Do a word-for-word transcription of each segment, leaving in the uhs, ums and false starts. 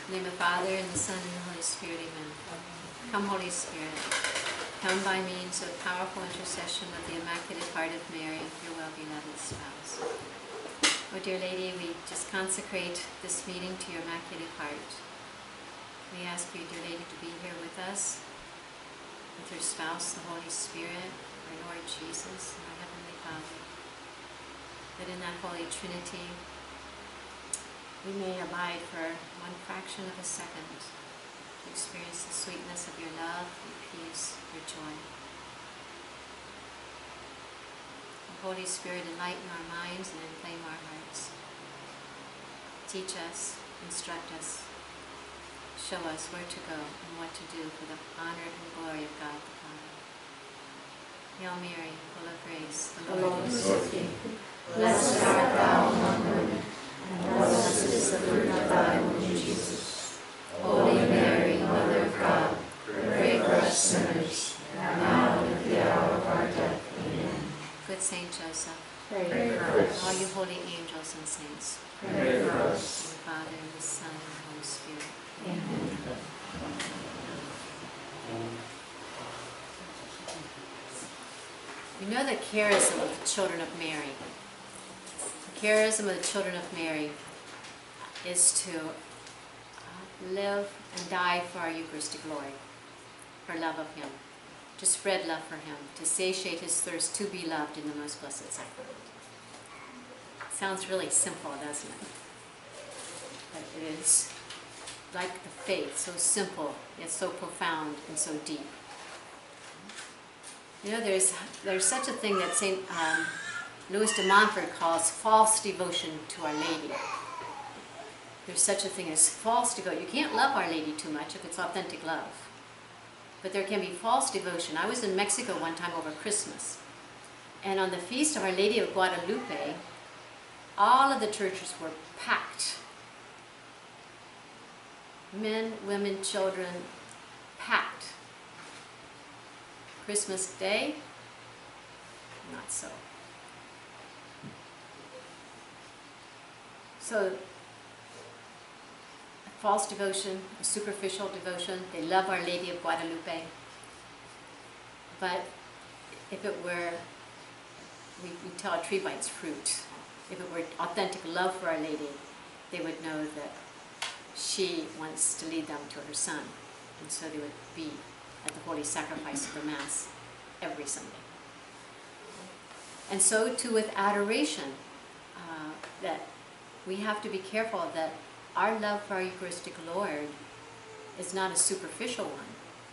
In the name of the Father, and the Son, and the Holy Spirit, amen. Come, Holy Spirit, come by means of powerful intercession of the Immaculate Heart of Mary, your well-beloved spouse. Oh, dear Lady, we just consecrate this meeting to your Immaculate Heart. We ask you, dear Lady, to be here with us, with your spouse, the Holy Spirit, our Lord Jesus, and our Heavenly Father. That in that Holy Trinity, we may abide for one fraction of a second to experience the sweetness of your love, your peace, your joy. The Holy Spirit, enlighten our minds and inflame our hearts. Teach us, instruct us, show us where to go and what to do for the honor and glory of God the Father. Hail Mary, full of grace, the Lord is with thee. Blessed art thou among women, and blessed is the fruit of thy womb, Jesus. Holy Mary, Mother of God, pray for us sinners, now and at the hour of our death. Amen. Good Saint Joseph, pray, pray for us. All you holy angels and saints, pray for us. In the Father, and the Son, and the Holy Spirit. Amen. We know the charism of the children of Mary. The charism of the children of Mary is to uh, live and die for our Eucharistic Lord, for love of Him, to spread love for Him, to satiate His thirst to be loved in the most blessed sacrament. Sounds really simple, doesn't it? But it is like the faith, so simple, yet so profound and so deep. You know, there's there's such a thing that Saint Um, Louis de Montfort calls false devotion to Our Lady. There's such a thing as false devotion. You can't love Our Lady too much if it's authentic love. But there can be false devotion. I was in Mexico one time over Christmas, and on the feast of Our Lady of Guadalupe, all of the churches were packed. Men, women, children, packed. Christmas Day, not so. So, a false devotion, a superficial devotion, they love Our Lady of Guadalupe. But if it were, we, we tell a tree by its fruit, if it were authentic love for Our Lady, they would know that she wants to lead them to her Son. And so they would be at the holy sacrifice of the Mass every Sunday. And so too with adoration, uh, that we have to be careful that our love for our Eucharistic Lord is not a superficial one.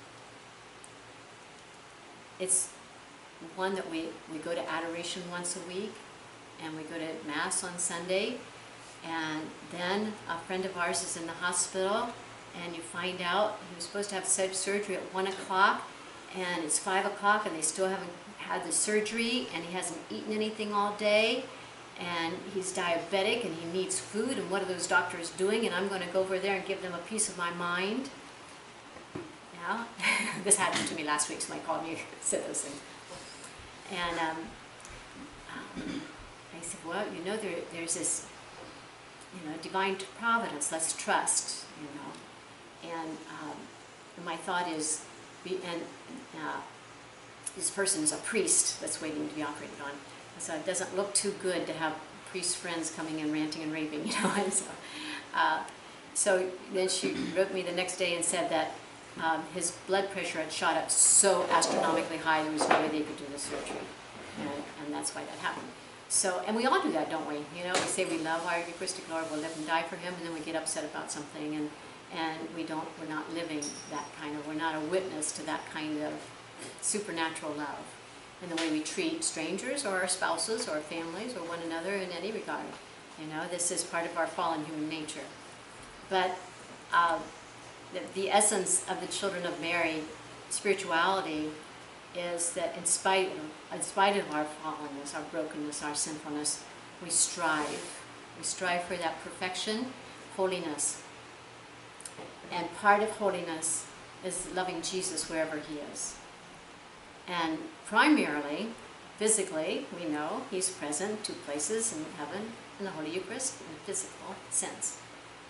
It's one that we, we go to adoration once a week, and we go to Mass on Sunday, and then a friend of ours is in the hospital, and you find out he was supposed to have surgery at one o'clock, and it's five o'clock, and they still haven't had the surgery, and he hasn't eaten anything all day, and he's diabetic, and he needs food, and what are those doctors doing? And I'm going to go over there and give them a piece of my mind. Yeah, this happened to me last week, somebody called me and said those things. And um, um, I said, well, you know, there, there's this, you know, divine providence, let's trust, you know. And um, my thought is, be, and uh, this person is a priest that's waiting to be operated on. So it doesn't look too good to have priest friends coming in ranting and raving, you know. And so, uh, so then she wrote me the next day and said that um, his blood pressure had shot up so astronomically high there was no way they could do the surgery, and, and that's why that happened. So, and we all do that, don't we? You know, we say we love our Eucharistic Lord, we'll live and die for Him, and then we get upset about something, and and we don't, we're not living that kind of, we're not a witness to that kind of supernatural love in the way we treat strangers or our spouses or our families or one another in any regard. You know, this is part of our fallen human nature. But uh, the, the essence of the children of Mary spirituality is that in spite of, in spite of our fallenness, our brokenness, our sinfulness, we strive. We strive for that perfection, holiness. And part of holiness is loving Jesus wherever He is. And primarily, physically, we know He's present two places in heaven in the Holy Eucharist in a physical sense.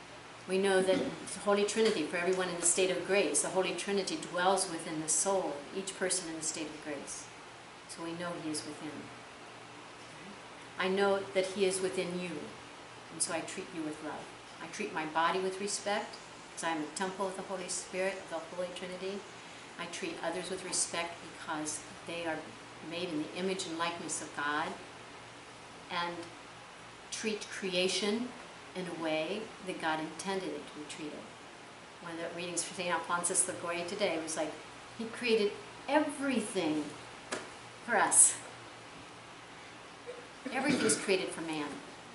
We know that the Holy Trinity, for everyone in the state of grace, the Holy Trinity dwells within the soul, each person in the state of grace. So we know he is within. I know that he is within you, and so I treat you with love. I treat my body with respect, because I am a temple of the Holy Spirit, of the Holy Trinity. I treat others with respect because they are made in the image and likeness of God, and treat creation in a way that God intended it to be treated. One of the readings for Saint Alphonsus Liguori today was like, he created everything for us. Everything is created for man.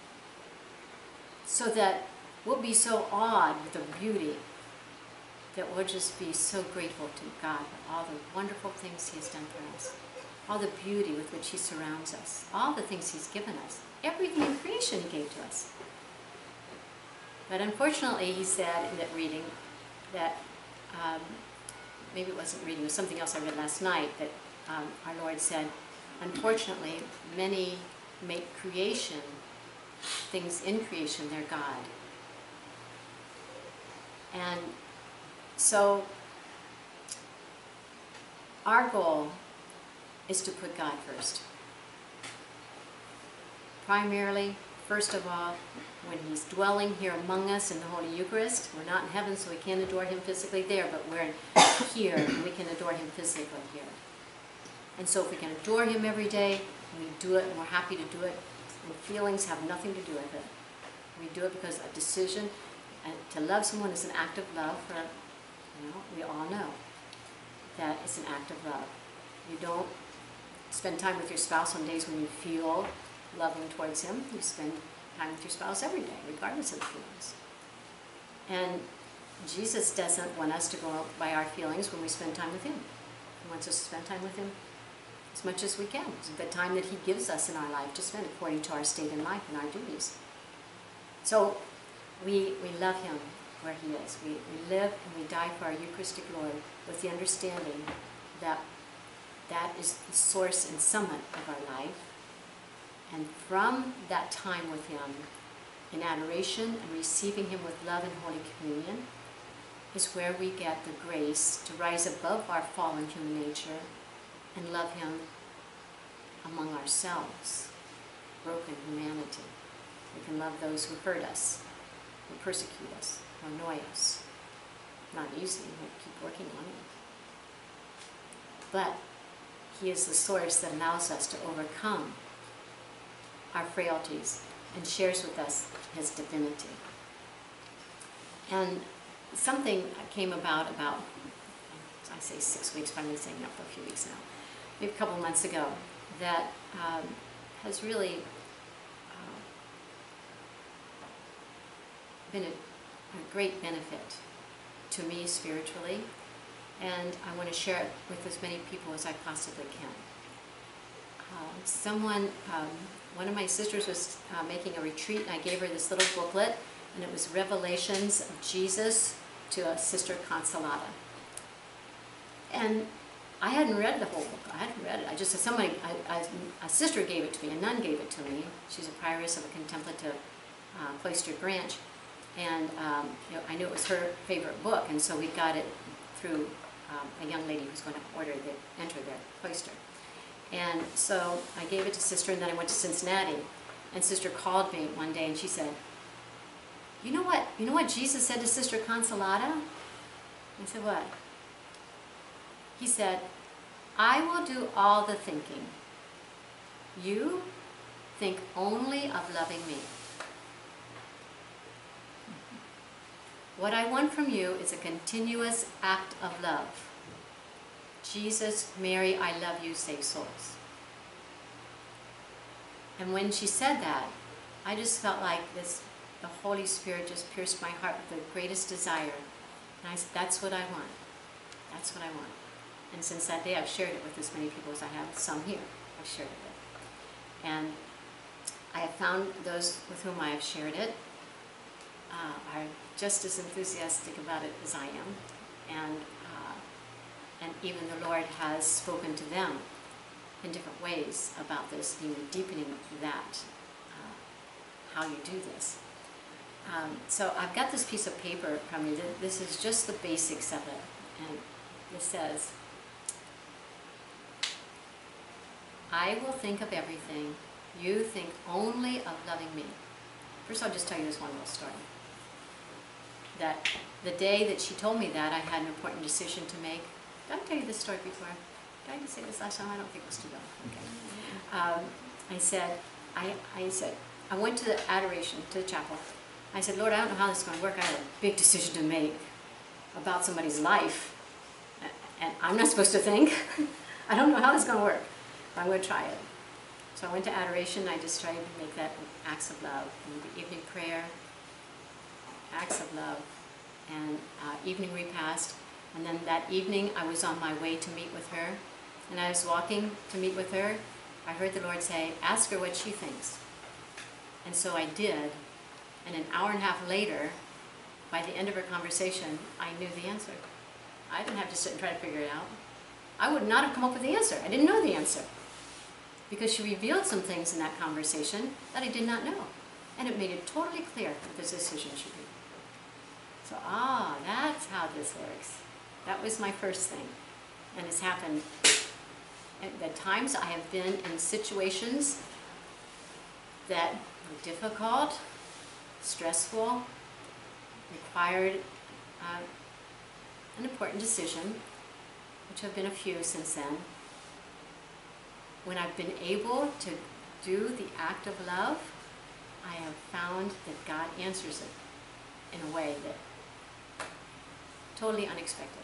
So that we'll be so awed with the beauty that we'll just be so grateful to God for all the wonderful things he has done for us, all the beauty with which he surrounds us, all the things he's given us, everything in creation he gave to us. But unfortunately, he said in that reading that, um, maybe it wasn't reading, it was something else I read last night, that um, our Lord said, unfortunately, many make creation, things in creation, their God. And so our goal is to put God first. Primarily, first of all, when he's dwelling here among us in the Holy Eucharist. We're not in heaven, so we can't adore him physically there, but we're here, and we can adore him physically here. And so if we can adore him every day, and we do it, and we're happy to do it, and feelings have nothing to do with it. We do it because a decision, and to love someone is an act of love. For, you know, we all know that it's an act of love. You don't spend time with your spouse on days when you feel loving towards him. You spend time with your spouse every day, regardless of the feelings. And Jesus doesn't want us to go by our feelings when we spend time with him. He wants us to spend time with him as much as we can. It's the time that he gives us in our life to spend according to our state in life and our duties. So we, we love him where he is. We, we live and we die for our Eucharistic Lord with the understanding that that is the source and summit of our life. And from that time with him, in adoration and receiving him with love and Holy Communion, is where we get the grace to rise above our fallen human nature and love him among ourselves, broken humanity. We can love those who hurt us, who persecute us, who annoy us. Not easy, we keep working on it. But he is the source that allows us to overcome our frailties and shares with us his divinity. And something came about about, I say six weeks, but I'm saying that for a few weeks now, maybe a couple of months ago, that um, has really uh, been a, a great benefit to me spiritually, and I want to share it with as many people as I possibly can. Uh, someone, um, one of my sisters was uh, making a retreat, and I gave her this little booklet, and it was Revelations of Jesus to a Sister Consolata. And I hadn't read the whole book. I hadn't read it. I just, somebody, I, I, a sister gave it to me, a nun gave it to me. She's a prioress of a contemplative uh, cloistered branch. And um, you know, I knew it was her favorite book, and so we got it through um, a young lady who's going to order the, enter their cloister. And so I gave it to Sister, and then I went to Cincinnati. And Sister called me one day, and she said, you know what, you know what Jesus said to Sister Consolata? I said, what? He said, I will do all the thinking. You think only of loving me. What I want from you is a continuous act of love. Jesus, Mary, I love you, save souls. And when she said that, I just felt like this, the Holy Spirit just pierced my heart with the greatest desire. And I said, that's what I want. That's what I want. And since that day, I've shared it with as many people as I have, some here, I've shared it with. And I have found those with whom I have shared it uh, are just as enthusiastic about it as I am. And, uh, and even the Lord has spoken to them in different ways about this, even deepening that, uh, how you do this. um, so I've got this piece of paper from you. This is just the basics of it. And it says, I will think of everything. You think only of loving me. First, I'll just tell you this one little story. That the day that she told me that, I had an important decision to make. Did I tell you this story before? Did I just say this last time? I don't think it was too long. Okay. Um, I said, I, I said, I went to the adoration, to the chapel. I said, Lord, I don't know how this is going to work. I have a big decision to make about somebody's life. And I'm not supposed to think. I don't know how this is going to work. But I'm going to try it. So I went to adoration. I just tried to make that acts of love. And the evening prayer, acts of love, and uh, evening repast. And then that evening, I was on my way to meet with her. And I was walking to meet with her. I heard the Lord say, ask her what she thinks. And so I did. And an hour and a half later, by the end of our conversation, I knew the answer. I didn't have to sit and try to figure it out. I would not have come up with the answer. I didn't know the answer. Because she revealed some things in that conversation that I did not know. And it made it totally clear what this decision should be. So, ah, that's how this works. That was my first thing. And it's happened at the times I have been in situations that were difficult, stressful, required uh, an important decision, which have been a few since then. When I've been able to do the act of love, I have found that God answers it in a way that totally unexpected.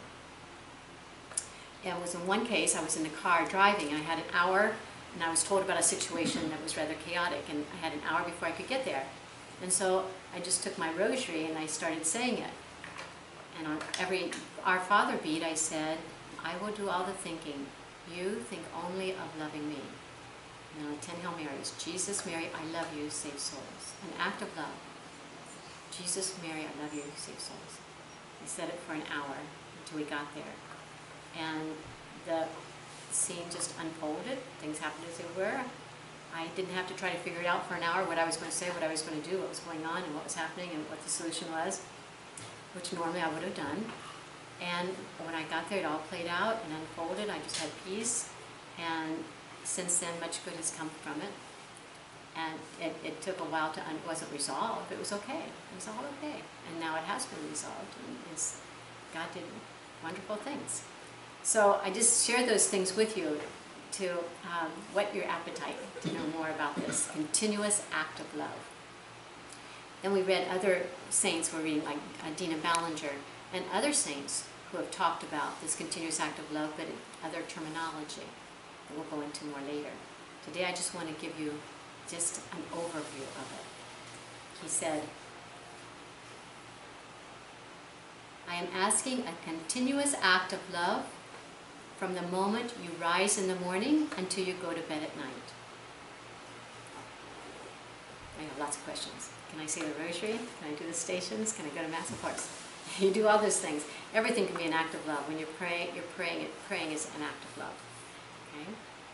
It was in one case, I was in the car driving. I had an hour, and I was told about a situation that was rather chaotic, and I had an hour before I could get there. And so I just took my rosary and I started saying it. And on every Our Father beat, I said, I will do all the thinking. You think only of loving me. And on the ten Hail Marys, Jesus, Mary, I love you, save souls. An act of love. Jesus, Mary, I love you, save souls. I said it for an hour until we got there. And the scene just unfolded. Things happened as they were. I didn't have to try to figure it out for an hour, what I was going to say, what I was going to do, what was going on, and what was happening, and what the solution was, which normally I would have done. And when I got there, it all played out and unfolded. I just had peace. And since then, much good has come from it. And it, it took a while to, un it wasn't resolved. It was okay. It was all okay. And now it has been resolved. And it's, God did wonderful things. So I just share those things with you to um, whet your appetite to know more about this continuous act of love. Then we read other saints, we're reading like uh, Dina Ballinger, and other saints who have talked about this continuous act of love, but in other terminology that we'll go into more later. Today I just want to give you just an overview of it. He said, I am asking a continuous act of love from the moment you rise in the morning until you go to bed at night. I have lots of questions. Can I say the rosary? Can I do the stations? Can I go to Mass? Of course. You do all those things. Everything can be an act of love. When you're praying, you're praying, it, praying is an act of love. Okay?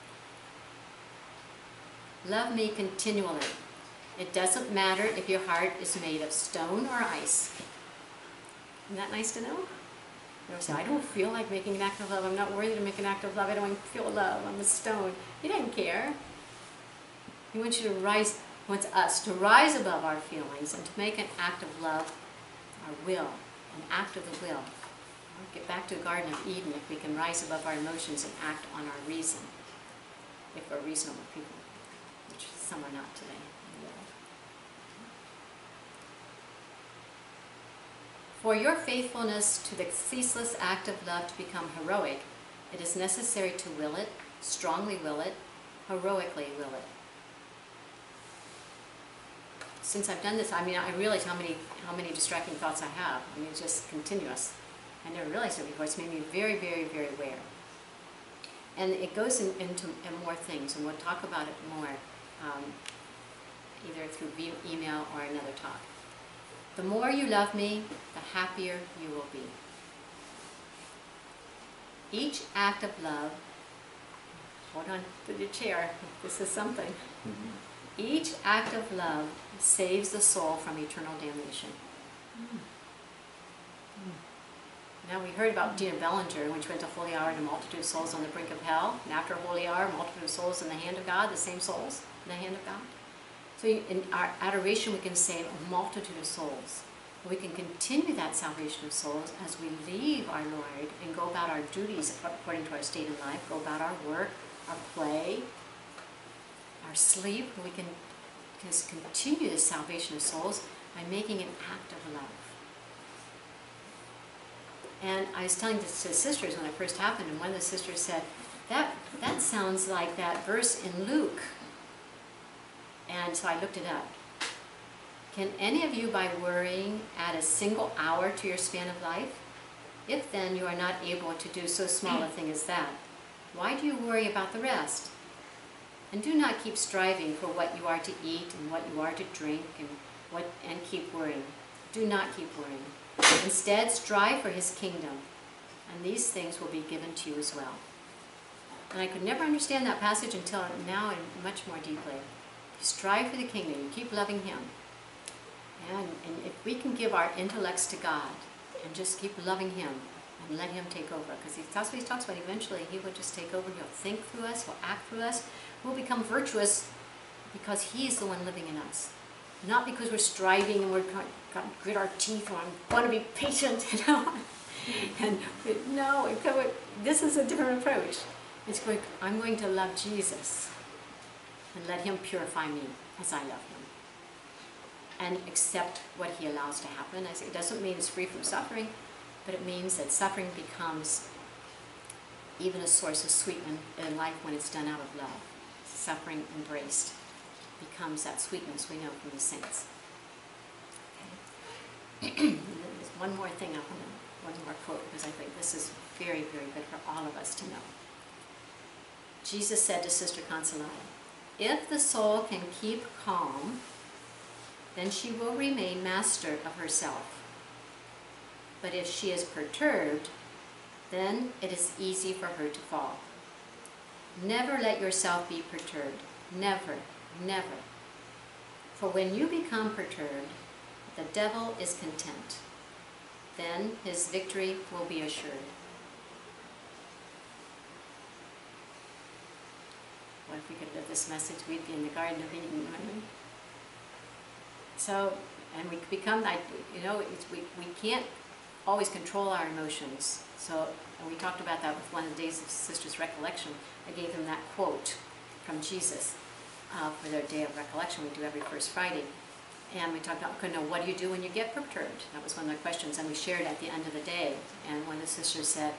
Love me continually. It doesn't matter if your heart is made of stone or ice. Isn't that nice to know? You know, say, I don't feel like making an act of love. I'm not worthy to make an act of love. I don't feel love. I'm a stone. He doesn't care. He wants you to rise, wants us to rise above our feelings and to make an act of love, our will, an act of the will. We'll get back to the Garden of Eden if we can rise above our emotions and act on our reason, if we're reasonable people, which some are not today. For your faithfulness to the ceaseless act of love to become heroic, it is necessary to will it, strongly will it, heroically will it. Since I've done this, I mean, I realize how many how many distracting thoughts I have. I mean, it's just continuous. I never realized it before. It's made me very, very, very aware. And it goes in, into in more things, and we'll talk about it more, um, either through email or another talk. The more you love me, the happier you will be. Each act of love, hold on to your chair, this is something. Mm-hmm. Each act of love saves the soul from eternal damnation. Mm. Now we heard about Dina Bellinger, when she went to Holy Hour, and a multitude of souls on the brink of hell. And after Holy Hour, a multitude of souls in the hand of God, the same souls in the hand of God. So in our adoration, we can save a multitude of souls. We can continue that salvation of souls as we leave our Lord and go about our duties according to our state in life, go about our work, our play, our sleep. We can just continue the salvation of souls by making an act of love. And I was telling this to the sisters when it first happened, and one of the sisters said, that, that sounds like that verse in Luke. And so I looked it up. Can any of you, by worrying, add a single hour to your span of life? If then you are not able to do so small a thing as that, why do you worry about the rest? And do not keep striving for what you are to eat and what you are to drink and what and keep worrying. Do not keep worrying. Instead, strive for his kingdom, and these things will be given to you as well. And I could never understand that passage until now, and much more deeply. You strive for the kingdom, you keep loving him. And, and if we can give our intellects to God and just keep loving him and let him take over, because that's what he talks about. Eventually he will just take over, he'll think through us, he'll act through us. We'll become virtuous because he's the one living in us. Not because we're striving and we're got to grit our teeth or I want to be patient, you know. And no, it, this is a different approach. It's going, I'm going to love Jesus and let him purify me as I love him. And accept what he allows to happen. I say it doesn't mean it's free from suffering, but it means that suffering becomes even a source of sweetness in life when it's done out of love. Suffering embraced becomes that sweetness we know from the saints. Okay. There's one more thing I want to, one more quote, because I think this is very, very good for all of us to know. Jesus said to Sister Consolata, if the soul can keep calm, then she will remain master of herself. But if she is perturbed, then it is easy for her to fall. Never let yourself be perturbed. Never, never. For when you become perturbed, the devil is content. Then his victory will be assured. What if we could live this message? We'd be in the Garden of Eden, wouldn't we? So, and we become, you know, it's, we, we can't always control our emotions. So, and we talked about that with one of the Days of Sisters' Recollection. I gave them that quote from Jesus uh, for their Day of Recollection we do every first Friday. And we talked about, okay, now what do you do when you get perturbed? That was one of their questions, and we shared at the end of the day. And one of the sisters said,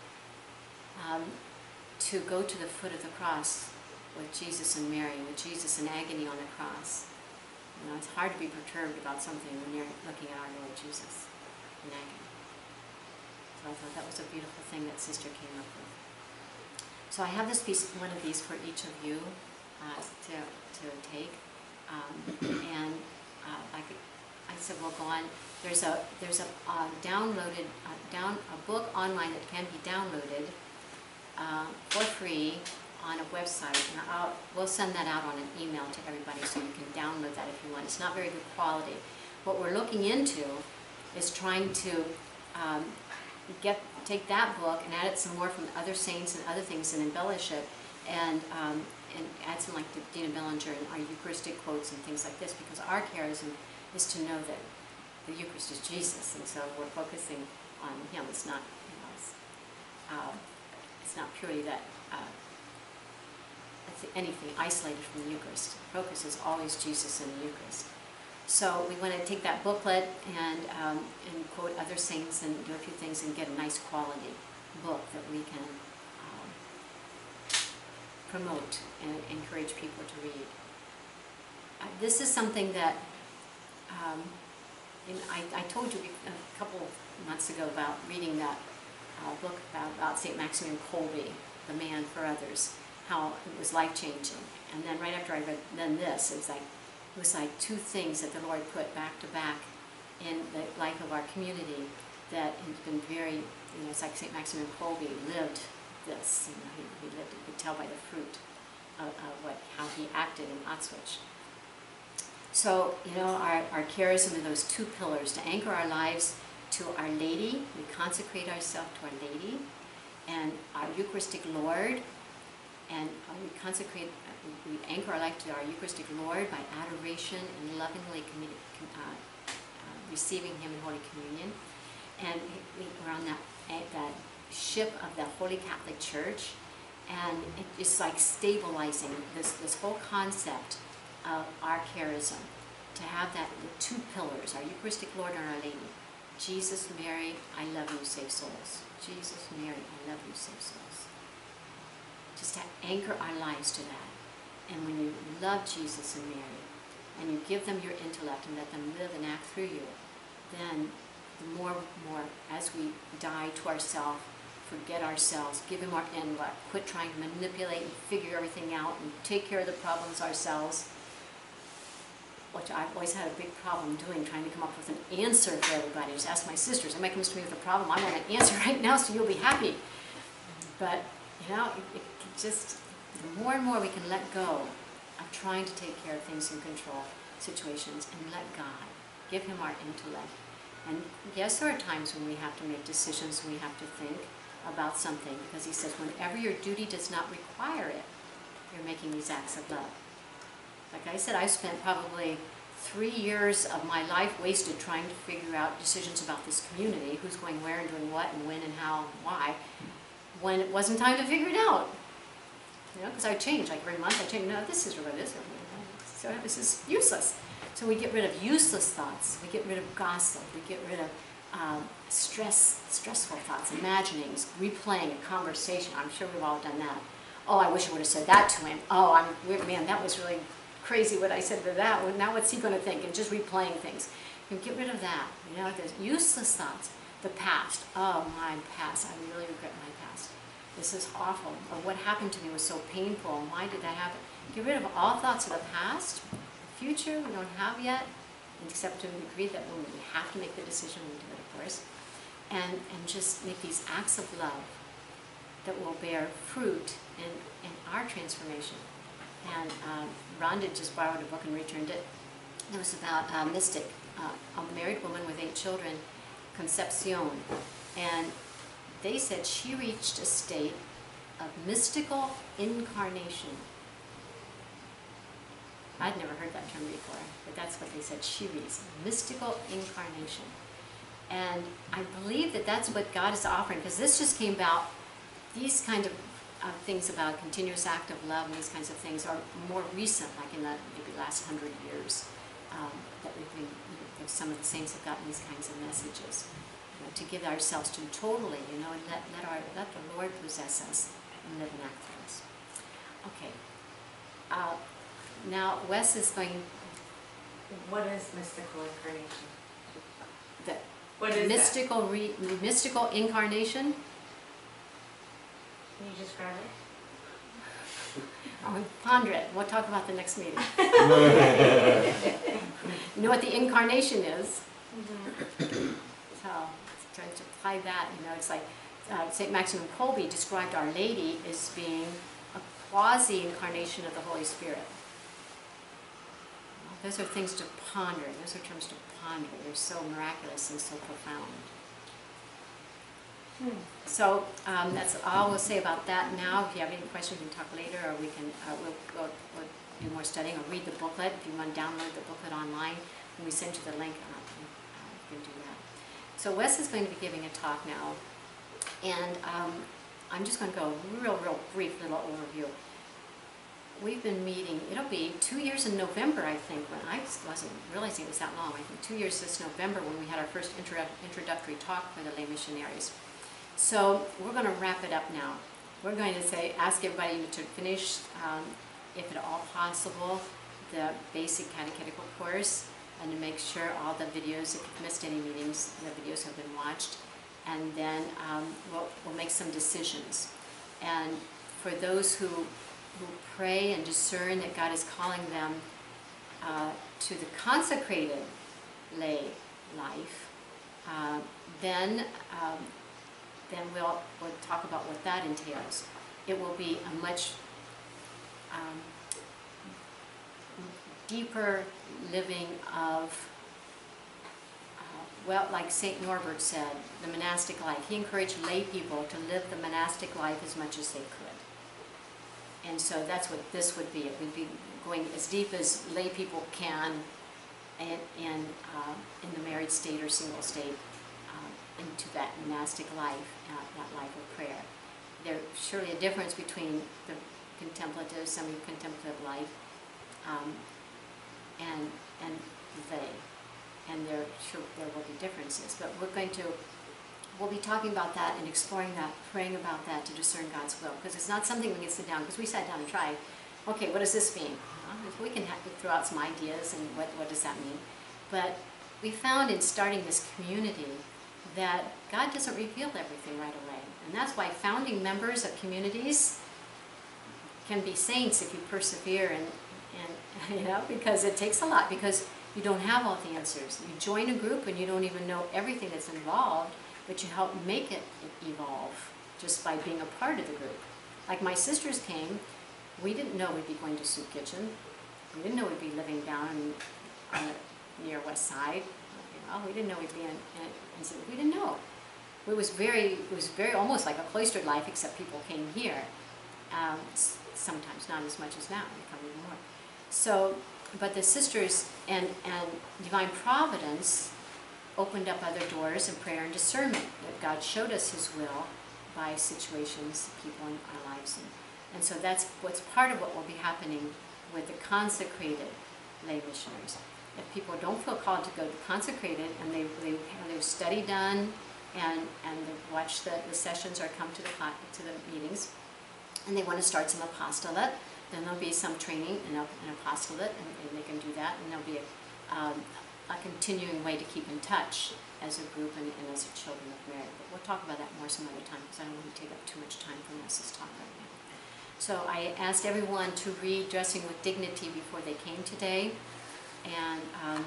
um, to go to the foot of the cross with Jesus and Mary, with Jesus in agony on the cross. You know, it's hard to be perturbed about something when you're looking at our Lord Jesus in agony. So I thought that was a beautiful thing that Sister came up with. So I have this piece, one of these for each of you uh, to, to take. Um, and uh, I, could, I said, well, go on. There's a, there's a uh, downloaded, uh, down, a book online that can be downloaded uh, for free on a website, and I'll, we'll send that out on an email to everybody so you can download that if you want. It's not very good quality. What we're looking into is trying to um, get take that book and add it some more from other saints and other things and embellish it, and um, and add some like the Dina Bellinger and our Eucharistic quotes and things like this, because our charism is to know that the Eucharist is Jesus, and so we're focusing on him. It's not, you know, it's, uh, it's not purely that. Uh, anything isolated from the Eucharist. The focus is always Jesus in the Eucharist. So we want to take that booklet and, um, and quote other saints and do a few things and get a nice quality book that we can um, promote and encourage people to read. Uh, this is something that um, in, I, I told you a couple months ago about reading that uh, book about, about Saint Maximilian Kolbe, The Man for Others, how it was life-changing. And then right after I read then this, it was like it was like two things that the Lord put back to back in the life of our community that has been very, you know, it's like Saint Maximilian Kolbe lived this, you know, he, he lived it, you could tell by the fruit of, of what, how he acted in Auschwitz. So, you know, our, our charism are those two pillars, to anchor our lives to Our Lady. We consecrate ourselves to Our Lady and our Eucharistic Lord, and we consecrate, we anchor our life to our Eucharistic Lord by adoration and lovingly committed, uh, uh, receiving Him in Holy Communion. And we, we're on that, that ship of the Holy Catholic Church, and it's like stabilizing this, this whole concept of our charism, to have that, the two pillars, our Eucharistic Lord and Our Lady. Jesus, Mary, I love you, save souls. Jesus, Mary, I love you, save souls. Just to anchor our lives to that. And when you love Jesus and Mary, and you give them your intellect and let them live and act through you, then the more, more, as we die to ourselves, forget ourselves, give Him our intellect, quit trying to manipulate and figure everything out and take care of the problems ourselves, which I've always had a big problem doing, trying to come up with an answer for everybody. Just ask my sisters. Somebody comes to me with a problem, I want an answer right now so you'll be happy. But, you know, it, it just, the more and more we can let go of trying to take care of things and control situations and let God, give Him our intellect. And yes, there are times when we have to make decisions and we have to think about something, because He says, whenever your duty does not require it, you're making these acts of love. Like I said, I spent probably three years of my life wasted trying to figure out decisions about this community, who's going where and doing what and when and how and why, when it wasn't time to figure it out. You know, because I change, like every month I change, no, this is what it is. So this is useless. So we get rid of useless thoughts, we get rid of gossip, we get rid of um, stress, stressful thoughts, imaginings, replaying a conversation. I'm sure we've all done that. Oh, I wish I would have said that to him. Oh, I'm, man, that was really crazy what I said to that. Well, now what's he going to think? And just replaying things. You get rid of that. You know, there's useless thoughts. The past. Oh, my past. I really regret my past. This is awful. Or what happened to me was so painful. And why did that happen? Get rid of all thoughts of the past. The future we don't have yet, except to the degree that when we have to make the decision, we do it, of course. And, and just make these acts of love that will bear fruit in, in our transformation. And um, Rhonda just borrowed a book and returned it. It was about a mystic, uh, a married woman with eight children, Concepcion. And they said she reached a state of mystical incarnation. I'd never heard that term before, but that's what they said she reached, mystical incarnation. And I believe that that's what God is offering, because this just came about, these kind of uh, things about continuous act of love and these kinds of things are more recent, like in the maybe last hundred years, um, that we've been, you know, some of the saints have gotten these kinds of messages, you know, to give ourselves to totally, you know, and let, let, our, let the Lord possess us and live and act through us. Okay. Uh, now, Wes is going... What is mystical incarnation? The What is mystical, that? re, mystical incarnation? Can you describe it? I'll ponder it. We'll talk about the next meeting. You know what the incarnation is? Mm-hmm. So, trying to apply that, you know, it's like uh, Saint Maximum Kolbe described Our Lady as being a quasi-incarnation of the Holy Spirit. Well, those are things to ponder. Those are terms to ponder. They're so miraculous and so profound. Hmm. So um, that's all we'll say about that now. If you have any questions, we can talk later, or we can uh, we'll, we'll, we'll do more studying or read the booklet. If you want to download the booklet online, when we send you the link, uh, you can do that. So Wes is going to be giving a talk now, and um, I'm just going to go real, real brief little overview. We've been meeting, it'll be two years in November, I think, when I wasn't realizing it was that long. I think two years this November when we had our first introdu introductory talk for the lay missionaries. So we're going to wrap it up now. We're going to say, ask everybody to finish, um, if at all possible, the basic catechetical course, and to make sure all the videos, if you've missed any meetings, the videos have been watched. And then um, we'll, we'll make some decisions. And for those who, who pray and discern that God is calling them uh, to the consecrated lay life, uh, then um, then we'll, we'll talk about what that entails. It will be a much um, deeper living of, uh, well, like Saint Norbert said, the monastic life. He encouraged lay people to live the monastic life as much as they could. And so that's what this would be. It would be going as deep as lay people can in, in, uh, in the married state or single state, uh, into that monastic life, uh, that life of prayer. There's surely a difference between the contemplative, semi-contemplative life, um, and and they, and there sure there will be differences. But we're going to we'll be talking about that and exploring that, praying about that to discern God's will, because it's not something we can sit down. Because we sat down and tried. Okay, what does this mean? Well, we can have, throw out some ideas and what what does that mean? But we found in starting this community that God doesn't reveal everything right away, and that's why founding members of communities can be saints if you persevere, and, and you know, because it takes a lot, because you don't have all the answers. You join a group and you don't even know everything that's involved, but you help make it evolve just by being a part of the group. Like my sisters came, we didn't know we'd be going to Soup Kitchen. We didn't know we'd be living down in, on the near West Side. You know, we didn't know we'd be in, in, in we didn't know. It was very, it was very almost like a cloistered life, except people came here. Um, sometimes, not as much as now, they come even more. So, but the sisters and, and Divine Providence opened up other doors in prayer and discernment, that God showed us His will by situations, people in our lives. And, and so that's what's part of what will be happening with the consecrated lay missionaries. If people don't feel called to go to consecrated, and they, they have their study done, and, and they watch the, the sessions or come to the, to the meetings, and they want to start some apostolate, then there'll be some training in an apostolate, and, and they can do that, and there'll be a, um, a continuing way to keep in touch as a group and, and as children of Mary. But we'll talk about that more some other time, because I don't want to take up too much time from us this talk right now. So I asked everyone to read Dressing with Dignity before they came today, and um,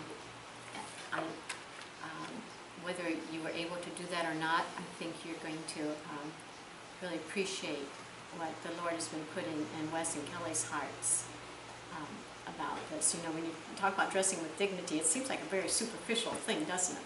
I, um, whether you were able to do that or not, I think you're going to um, really appreciate what the Lord has been putting in Wes and Kelly's hearts um, about this. You know, when you talk about dressing with dignity, it seems like a very superficial thing, doesn't it?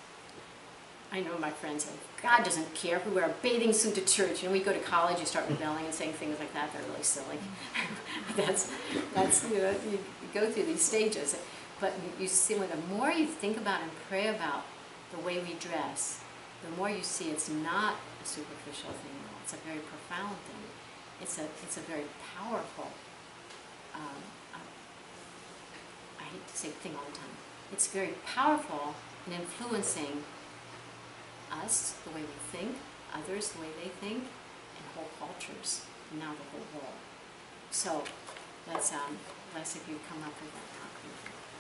I know my friends say, God doesn't care if we wear a bathing suit to church. You know, we go to college, you start rebelling and saying things like that. They're really silly. that's, that's you know, you go through these stages. But you, you see, when the more you think about and pray about the way we dress, the more you see it's not a superficial thing. It's a very profound thing. It's a, it's a very powerful, um, uh, I hate to say thing all the time. It's very powerful in influencing us, the way we think, others, the way they think, and whole cultures, and now the whole world. So, let's, um, let's if you come up with that.